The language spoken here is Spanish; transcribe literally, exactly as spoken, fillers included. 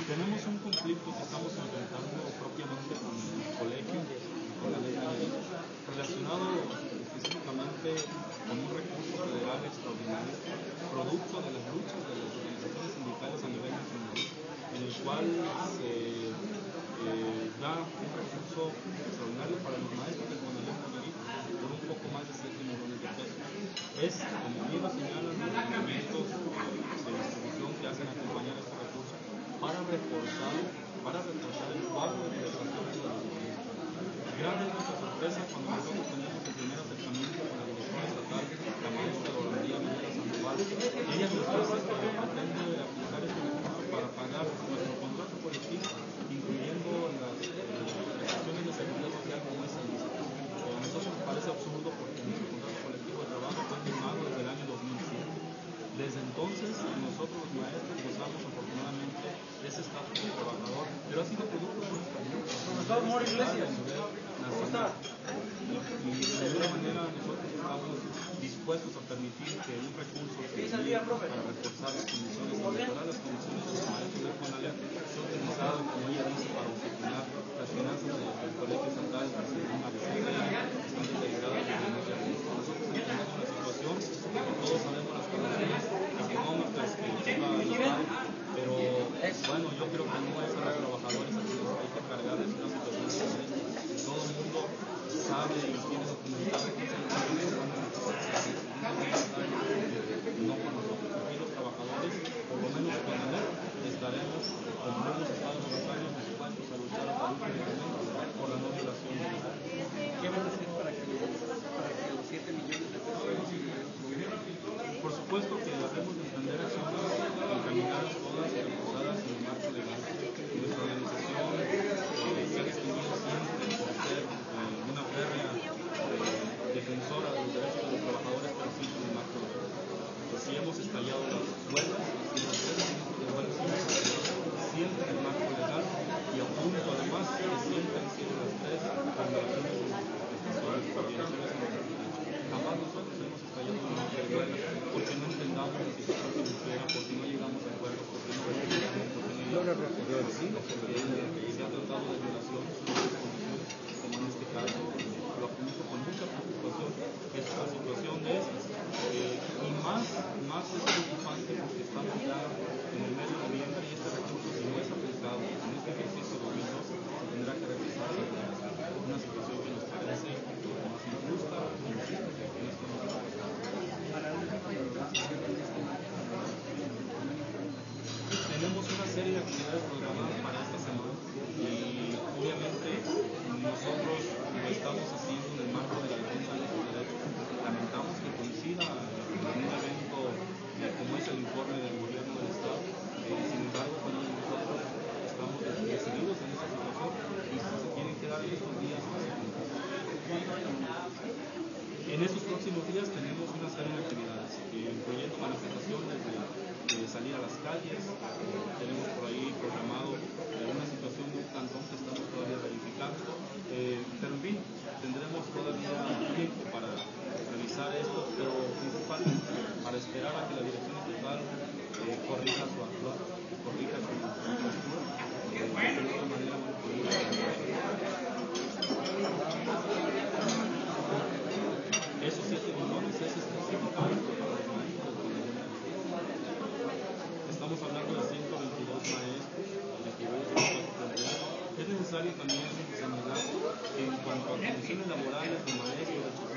Tenemos un conflicto que estamos enfrentando propiamente con el colegio, con la ley relacionado específicamente con un recurso federal extraordinario, producto de las luchas de las organizaciones sindicales a nivel nacional, en el cual se eh, da un recurso extraordinario para los maestros del Conalep por un poco más de siete millones de pesos. Es, como bien lo señalan, los lineamientos de distribución que hacen acompañar este recurso para reforzar, para reforzar el cuadro de prestaciones de los docentes. Grande es nuestra sorpresa cuando nosotros tenemos el primer acercamiento con la dirección estatal, la maestra Dora María Rivera Sandoval. Ella nos dice que pretende aplicar este recurso para pagar nuestro contrato colectivo, incluyendo las prestaciones de seguridad social como es el I S S S. A nosotros nos parece absurdo porque nuestro contrato colectivo de trabajo fue firmado desde el año dos mil siete. Desde entonces, nosotros los maestros gozamos afortunadamente de ese estatus de trabajador, pero ha sido producto de nuestra lucha. ¿Cómo estás, Mori Iglesias? ¿Cómo estás? Y de alguna manera nosotros estamos dispuestos a permitir que un recurso que para reforzar las condiciones y mejorar las condiciones de los maestros del Conalep sea utilizado, como ella dice, para utilizar las finanzas del colegio estatal que se llama que están integradas en nuestra lista. Nosotros entendemos una situación que todos sabemos las condiciones económicas que lleva el Estado, pero bueno, yo creo que no es a los trabajadores a quienes hay que cargarles una situación como esta. Todo el mundo sabe y tiene documentado que es el problema no con nosotros. Aquí los trabajadores, por lo menos con ANEP, estaremos, como hemos estado en los años, dispuestos a luchar hasta el último momento por la no violación de la ley. ¿Qué van a hacer para que, para que los siete millones de pesos no se den? Por supuesto que debemos de emprender acciones encaminadas todas y reforzadas en el marco legal. Nuestra organización eh, se ha distinguido siempre por ser eh, una férrea eh, defensora de los derechos de los trabajadores, pero siempre en el marco legal. Así hemos estallado las huelgas, y los tres minutos de huelga siempre en el marco legal, y a punto además que siempre han sido las tres vulneraciones de las prestaciones, coordinaciones en los derechos. Jamás nosotros hemos estallado en una huelga porque no entendamos la situación financiera, porque no llegamos a acuerdos, porque no recuperamos, porque no llegamos a acuerdos, sino porque se ha tratado de violaciones de las condiciones, como en este caso, lo apunto con mucha preocupación, es una situación de esas. Eh, y más, más es preocupante porque estamos ya en el mes de noviembre y este recurso, si no es aplicado en este ejercicio dos mil doce, se tendrá que regresar a la organización. Una situación que nos parece más injusta, injusta, porque no estamos tenemos una serie de actividades programadas para esta semana y obviamente nosotros lo estamos haciendo en el marco de la defensa de nuestros derechos. Lamentamos que coincida en un evento eh, como es el informe del gobierno del Estado, eh, sin embargo, bueno, nosotros estamos decididos en esta situación y si se tienen que dar en estos días, en estos próximos días tenemos una serie de actividades, eh, incluyendo manifestaciones de, de salir a las calles, eh, tenemos por ahí programado eh, una situación de un cantón que estamos todavía verificando, eh, pero en fin, tendremos todavía tiempo para revisar esto, pero principalmente para esperar a que la dirección estatal eh, corrija su actuar, corrija su postura, eh, de otra manera muy esos siete millones es específicamente para los maestros del Conalep. Estamos hablando de ciento veintidós maestros distribuidos en cuatro planteles. Es necesario también señalar que en cuanto a condiciones laborales de maestros,